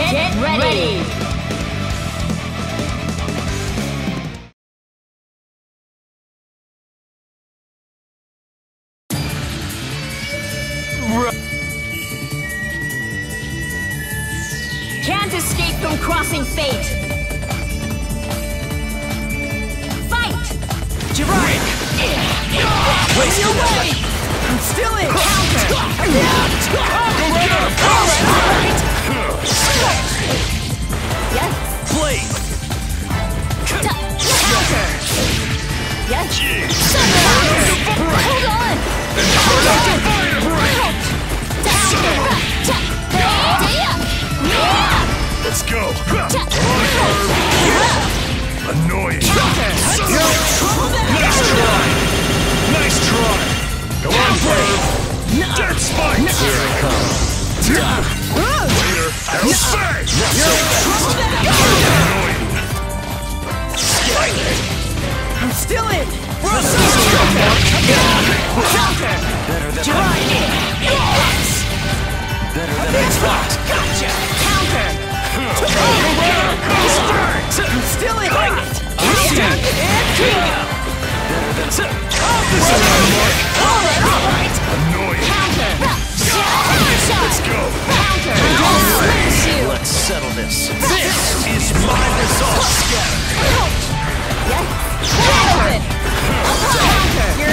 Get ready! Can't escape from crossing fate! Fight! Jiraiya! Waste your way! I'm still in! Counter! Yes! Blade! Counter! Yes! Counter! Hold on! Let's go! Annoying! Nice try! Nice try! Go on, Ferb! Dead spike! Here I come! Later! Elsewhere! Annoying! I'm still in! Counter! Jiraiya! Better than I thought! Gotcha! Counter! I'm still in! Bring it! And bingo! Alright! Annoying! Counter! Let's go! Counter! I'll smash you! Let's settle this! This is my resolve! Yes! Counter! You're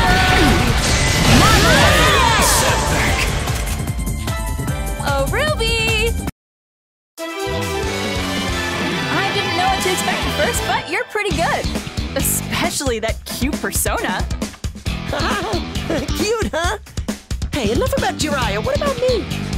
Setback! Oh, Ruby! I didn't know what to expect at first, but you're pretty good. Especially that cute persona. Cute, huh? Hey, enough about Jiraiya. What about me?